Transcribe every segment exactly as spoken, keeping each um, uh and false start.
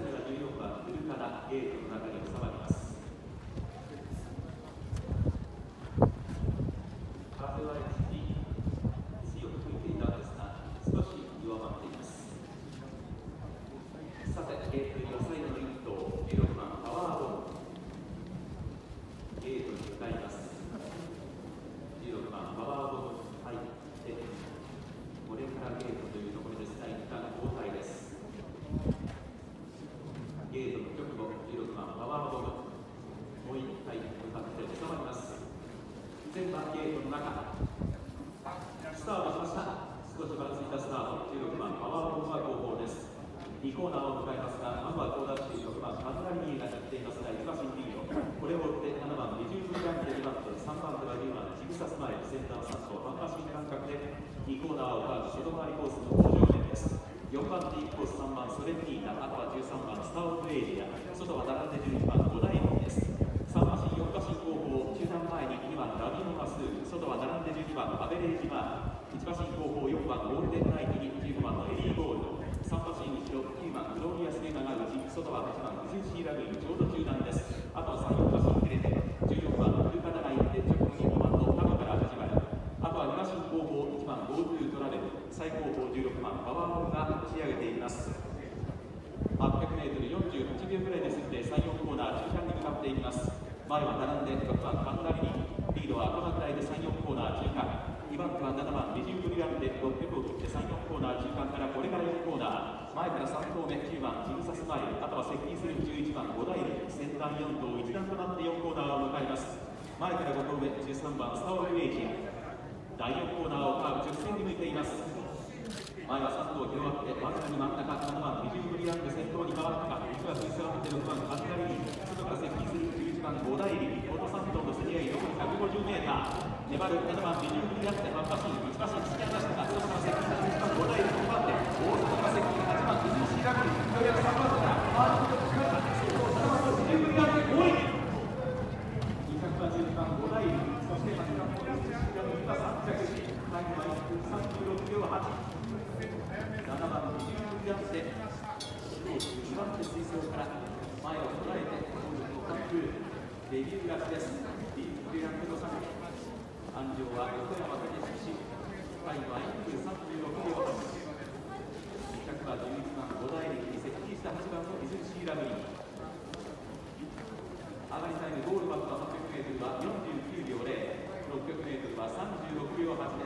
はじゅうよんばんウルカナ、ゲートの中に収まります。風は一時強く吹いていたんですが、少し弱まっています。さて、ゲートには最後のいっ頭、じゅうろくばんパワーボール。ゲートに向かいます。じゅうろくばんパワーボール入って、これからゲートというところですが、一旦交代です。ゲートの直後、じゅうろくばんパワーボール、もう一回向かって収まります。前番ゲートの中、スタートしました。少しばらついたスタート、じゅうろくばんパワーボールは後方です。にコーナーを迎えますが、まずは高田市じゅうろくばんカズナリニーが切っていますが、いちばんリード、これを追ってななばんリジューブランでにばん手、さんばん手はじゅうばんジグサスマイル、センターさん頭、半馬身間隔でにコーナーをカーブ、外回りコースの工場面です。よんばんティーコース、さんばんソレンニーナ、あとはじゅうさんばんスターオブエイリア、外は並んでじゅういちばんゴダイモンです。さん馬身、よん馬身後方、中段前ににばんラビオマスール、外は並んでじゅうにばんアベレージマーク、いち馬身後方よんばんゴールデンナイトにじゅうごばんのエリーゴールド、さん馬身後ろきゅうばんグローリアスメガが内、外ははちばんフジューシーラグイン、ちょうど中段です。あとはさん、よん馬身切れてじゅうよんばんウルカナが行って直後にごばんのカゴから始まる。あとはに馬身後方いちばん ゴートゥー トラベル、最後方じゅうろくばんパワーボールが押し上げています。はっぴゃくメートルよんじゅうはちびょうぐらいで過ぎてさん、よんコーナー中間に向かっていきます。前は並んでろくばんカンナリニ、リードはこのぐらいでさん、よんコーナー中間、にばん手はななばんリジューブリランでろっぴゃくを切ってさん、よんコーナー中間からこれからよんコーナー、前からさん頭目きゅうばんジグサスマイル、あとは接近するじゅういちばんゴダイル、先端よん頭一段となってよんコーナーを迎えます。前からご頭目じゅうさんばんスターオブエイジア、だいよんコーナーをカーブ直線に向いています。前はさん頭広がって真ん中に真ん中、ななばんリジューブリランで先頭に変わったが、実はスイスランでろくばんカズナリニ、外から接近するじゅういちばんゴダイリ、このさん頭の競り合い残りひゃくごじゅうメーター、粘るななばんリジューブリランではち馬身、いち馬身突き放したが、外から接近するいちばんゴダイリ、にばん手、大外から接近はちばんフジューシーラグイン、ようやくさんばん手からハードルを使った、そこをななばんのリジューブリランでごいにひゃくはちじゅうにばんゴダイリ、そしてはちばんのフジューシーラグインがさん着、タイムはいっぷんさんじゅうろくびょうはち、ななばんリジューブリランでにばん手追走から前を捉えてゴールを完封、デビュー勝ちです。リジューブリランでのさん着、安城は横山武史、タイムはいっぷんさんじゅうろくびょうはち、にひゃくはじゅういちばんゴダイリに接近したはちばんのリズムシーラグイン、上がりタイムゴールバックははっぴゃくメートルはよんじゅうきゅうびょうゼロ、ろっぴゃくメートルはさんじゅうろくびょうはちです。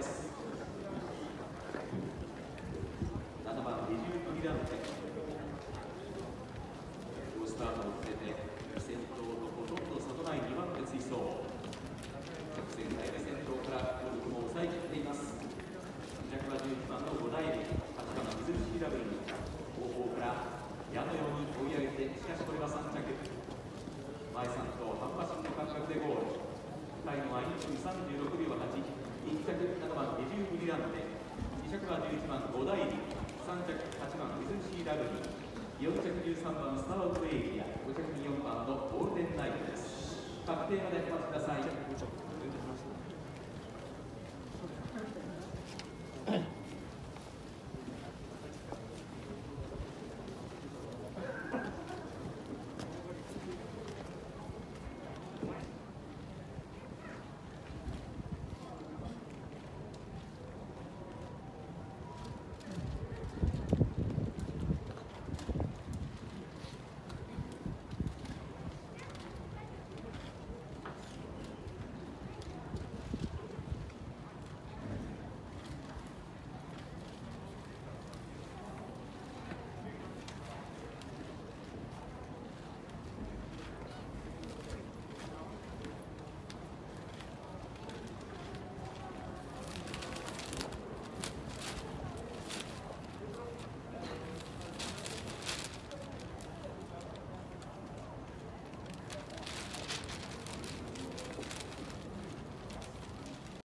ななばんリジューブリランテ、好スタートをつけて先頭とほとんど差とないにばん手追走、直線台で先頭からゴルフも抑え切っています。にひゃくはじゅういちばんのゴダイリ、はちばんの水口ラブリン、後方から矢のように追い上げて、しかしこれはさん着、前さん頭半馬身の間隔でゴール、タイムはいっぷんさんじゅうろくびょうはち、いっ着ななばんリジューブリランテ、に着はじゅういちばんゴダイリ、さん着はちばん水口ラブリン、よん着じゅうさんばんスターオブエイリア、ご着によんばんのゴールデンナイトです。確定までお待ちください。